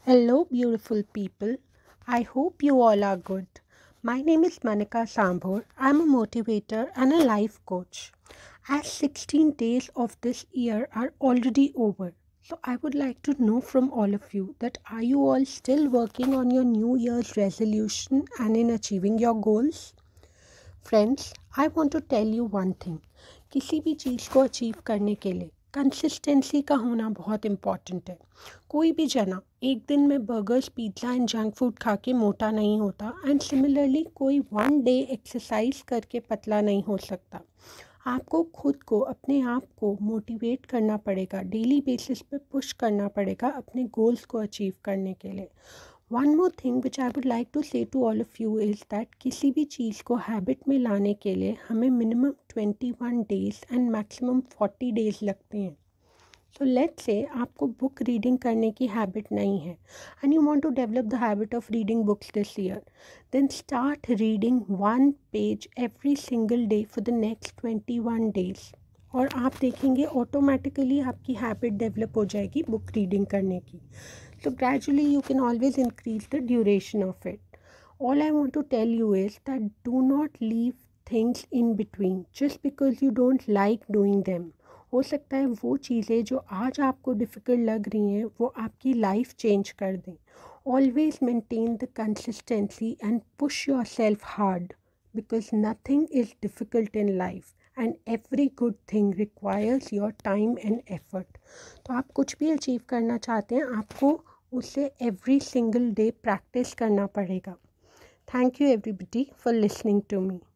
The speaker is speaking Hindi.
Hello, beautiful people. I hope you all are good. My name is Manika Sambhor. I'm a motivator and a life coach. As 16 days of this year are already over, so I would like to know from all of you that are you all still working on your New Year's resolution and in achieving your goals? Friends I want to tell you one thing. किसी भी चीज़ को अचीव करने के लिए कंसिस्टेंसी का होना बहुत इम्पॉर्टेंट है। कोई भी जना एक दिन में burgers pizza and junk food खा के मोटा नहीं होता, एंड सिमिलरली कोई वन डे एक्सरसाइज करके पतला नहीं हो सकता। आपको खुद को अपने आप को मोटिवेट करना पड़ेगा, डेली बेसिस पे पुश करना पड़ेगा अपने गोल्स को अचीव करने के लिए। One more thing which I would like to say to all of you is that किसी भी चीज़ को हैबिट में लाने के लिए हमें minimum 21 days and maximum 40 days लगते हैं। सो लेट्स से आपको बुक रीडिंग करने की हैबिट नहीं है and you want to develop the habit of reading books this year, then start reading one page every single day for the next 21 days. और आप देखेंगे ऑटोमेटिकली आपकी हैबिट डेवलप हो जाएगी बुक रीडिंग करने की। So gradually you can always increase the duration of it. All I want to tell you is that do not leave things in between just because you don't like doing them. हो सकता है वो चीज़ें जो आज आपको डिफ़िकल्ट लग रही हैं वो आपकी लाइफ चेंज कर दें। Always maintain the consistency and push yourself hard because nothing is difficult in life and every good thing requires your time and effort. तो आप कुछ भी अचीव करना चाहते हैं आपको उसे एवरी सिंगल डे प्रैक्टिस करना पड़ेगा। Thank you everybody for listening to me.